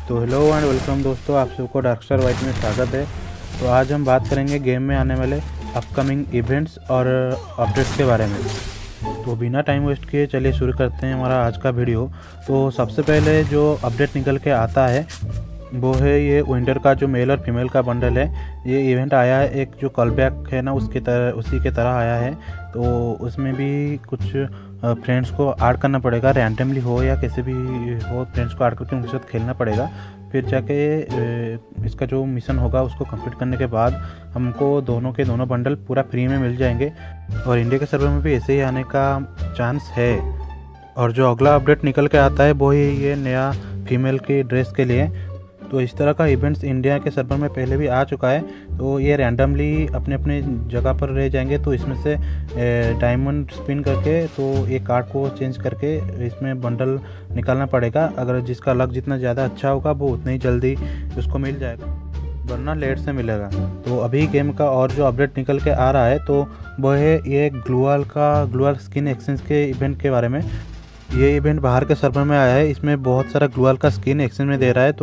तो hello and welcome दोस्तों, आप सबको डार्कस्टार वाइट में स्वागत है। तो आज हम बात करेंगे गेम में आने वाले अपकमिंग इवेंट्स और अपडेट्स के बारे में। तो बिना टाइम वेस्ट किए चलिए शुरू करते हैं हमारा आज का वीडियो। तो सबसे पहले जो अपडेट निकल के आता है वो है ये विंटर का जो मेल और फीमेल का बंडल है। ये इवेंट आया है, एक जो कॉल बैक है ना उसी के तरह आया है। तो उसमें भी कुछ फ्रेंड्स को ऐड करना पड़ेगा, रैंडमली हो या कैसे भी हो, फ्रेंड्स को ऐड करके उनके साथ खेलना पड़ेगा। फिर जाके इसका जो मिशन होगा उसको कंप्लीट करने के बाद हमको दोनों के दोनों बंडल पूरा फ्री में मिल जाएंगे और इंडिया के सर्वर में भी ऐसे ही आने का चांस है। और जो अगला अपडेट निकल के आता है वो है ये नया फीमेल की ड्रेस के लिए। तो इस तरह का इवेंट्स इंडिया के सर्वर में पहले भी आ चुका है। तो ये रैंडमली अपने अपने जगह पर रह जाएंगे। तो इसमें से डायमंड स्पिन करके तो एक कार्ड को चेंज करके इसमें बंडल निकालना पड़ेगा। अगर जिसका लक जितना ज़्यादा अच्छा होगा वो उतनी जल्दी उसको मिल जाएगा, वरना लेट से मिलेगा। तो अभी गेम का और जो अपडेट निकल के आ रहा है तो वो है ये ग्लूअल स्किन एक्सचेंज के इवेंट के बारे में। ये इवेंट बाहर के सर्वर में आया है। इसमें बहुत सारा ग्लूअल का स्किन एक्सचेंज में दे रहा है। तो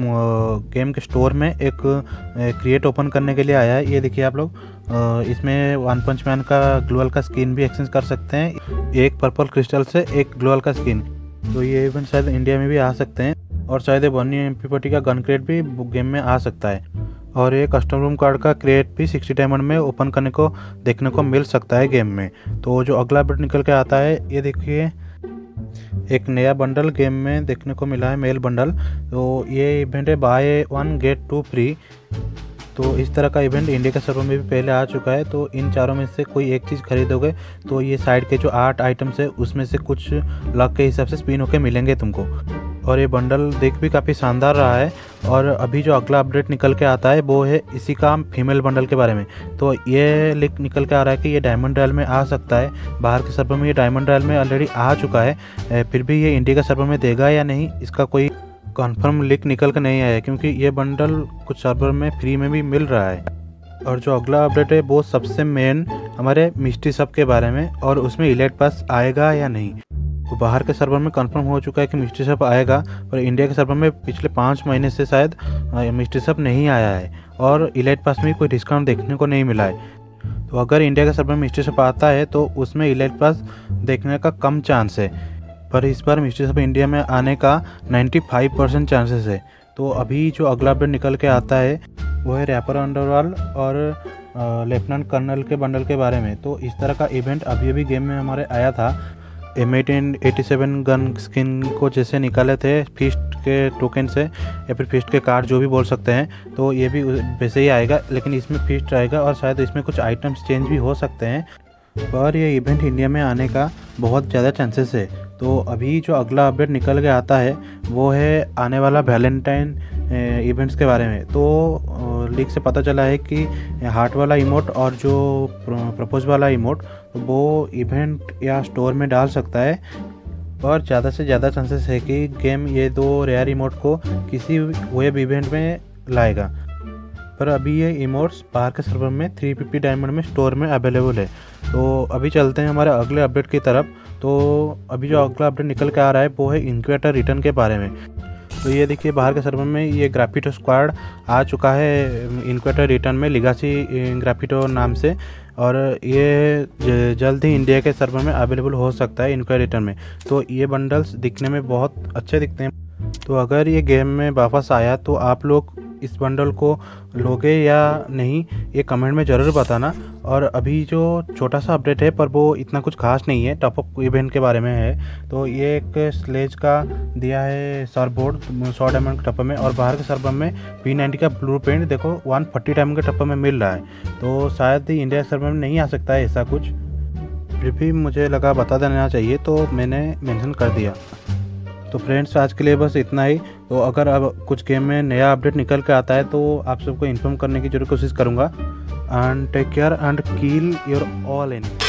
गेम के स्टोर में एक क्रिएट ओपन करने के लिए आया है। ये देखिए आप लोग, इसमें वन पंच मैन का ग्लूअल का स्किन भी एक्सचेंज कर सकते हैं, एक पर्पल क्रिस्टल से एक ग्लूअल का स्किन। तो ये इवेंट शायद इंडिया में भी आ सकते हैं और शायद बर्नी MP40 का गन क्रेट भी गेम में आ सकता है। और ये कस्टम रूम कार्ड का क्रेट भी 60 डायमंड में ओपन करने को देखने को मिल सकता है गेम में। तो जो अगला अपडेट निकल के आता है, ये देखिए एक नया बंडल गेम में देखने को मिला है, मेल बंडल। तो ये इवेंट है बाय 1 गेट 2 फ्री। तो इस तरह का इवेंट इंडिया के सर्वर में भी पहले आ चुका है। तो इन चारों में से कोई एक चीज़ खरीदोगे तो ये साइड के जो 8 आइटम्स है उसमें से कुछ लक के हिसाब से स्पिन होके मिलेंगे तुमको। और ये बंडल देख भी काफ़ी शानदार रहा है। और अभी जो अगला अपडेट निकल के आता है वो है इसी का फीमेल बंडल के बारे में। तो ये लिख निकल के आ रहा है कि ये डायमंड रॉयल में आ सकता है। बाहर के सर्वर में ये डायमंड रॉयल में ऑलरेडी आ चुका है, फिर भी ये इंडिया के सर्वर में देगा या नहीं इसका कोई कंफर्म लिंक निकल के नहीं आया, क्योंकि ये बंडल कुछ सर्वर में फ्री में भी मिल रहा है। और जो अगला अपडेट है वो सबसे मेन हमारे मिस्ट्री सब के बारे में, और उसमें इलेट पास आएगा या नहीं। तो बाहर के सर्वर में कंफर्म हो चुका है कि मिस्ट्री सब आएगा, पर इंडिया के सर्वर में पिछले 5 महीने से शायद मिस्ट्री सब नहीं आया है और इलेट पास में कोई डिस्काउंट देखने को नहीं मिला है। तो अगर इंडिया के सर्वर में मिस्ट्री सब आता है तो उसमें इलेट पास देखने का कम चांस है, पर इस बार मिस्ट्री सब इंडिया में आने का 95% चांसेस है। तो अभी जो अगला अपडेट निकल के आता है वो है रैपर अंडरवर्ल्ड और लेफ्टिनेंट कर्नल के बंडल के बारे में। तो इस तरह का इवेंट अभी गेम में हमारे आया था। M1887 गन स्किन को जैसे निकाले थे फिस्ट के टोकन से या फिर फिस्ट के कार्ड जो भी बोल सकते हैं, तो ये भी वैसे ही आएगा, लेकिन इसमें फिस्ट आएगा और शायद इसमें कुछ आइटम्स चेंज भी हो सकते हैं। पर ये इवेंट इंडिया में आने का बहुत ज़्यादा चांसेस है। तो अभी जो अगला अपडेट निकल के आता है वो है आने वाला वैलेंटाइन इवेंट्स के बारे में। तो लीक से पता चला है कि हार्ट वाला इमोट और जो प्रपोज वाला इमोट वो इवेंट या स्टोर में डाल सकता है, और ज़्यादा से ज़्यादा चांसेस है कि गेम ये 2 रेयर इमोट को किसी वेब इवेंट में लाएगा। पर अभी ये इमोट्स बाहर के सर्वर में 350 डायमंड में स्टोर में अवेलेबल है। तो अभी चलते हैं हमारे अगले अपडेट की तरफ। तो अभी जो अगला अपडेट निकल के आ रहा है वो है इनक्यूबेटर रिटर्न के बारे में। तो ये देखिए बाहर के सर्वर में ये ग्राफिटो स्क्वाड आ चुका है इनक्यूबेटर रिटर्न में, लिगासी ग्राफिटो नाम से, और ये जल्द ही इंडिया के सर्वर में अवेलेबल हो सकता है इनक्यूबेटर रिटर्न में। तो ये बंडल्स दिखने में बहुत अच्छे दिखते हैं। तो अगर ये गेम में वापस आया तो आप लोग इस बंडल को लोगे या नहीं ये कमेंट में ज़रूर बताना। और अभी जो छोटा सा अपडेट है पर वो इतना कुछ खास नहीं है, टॉपअप इवेंट के बारे में है। तो ये एक स्लेज का दिया है सरबोर्ड 100 डायमंड के टप्पे में, और बाहर के सर्वर में P90 का ब्लू प्रिंट देखो 140 डायमंड के टप्पे में मिल रहा है। तो शायद ही इंडिया सर्वर में नहीं आ सकता है ऐसा कुछ, फिर भी मुझे लगा बता देना चाहिए तो मैंने मेंशन कर दिया। तो फ्रेंड्स आज के लिए बस इतना ही। तो अगर अब कुछ गेम में नया अपडेट निकल के आता है तो आप सबको इन्फॉर्म करने की जरूर कोशिश करूँगा। And take care and kill your all enemy.